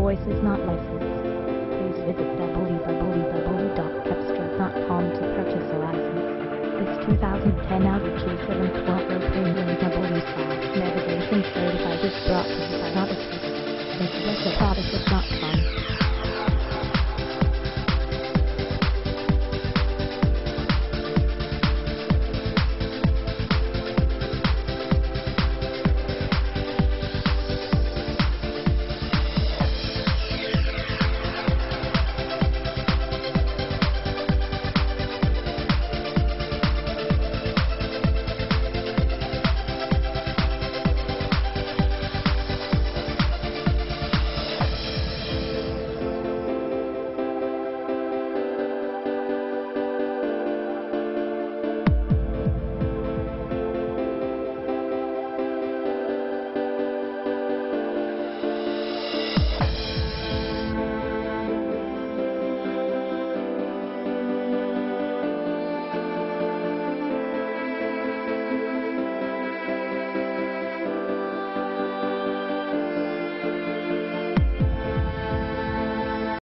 voice is not licensed. Please visit www.cepstral.com to purchase a license. This 2010 Audi Q7 Quattro Premium W-Style Navigation Certified is brought to you by Odyssey. Visit us at odyssey.com.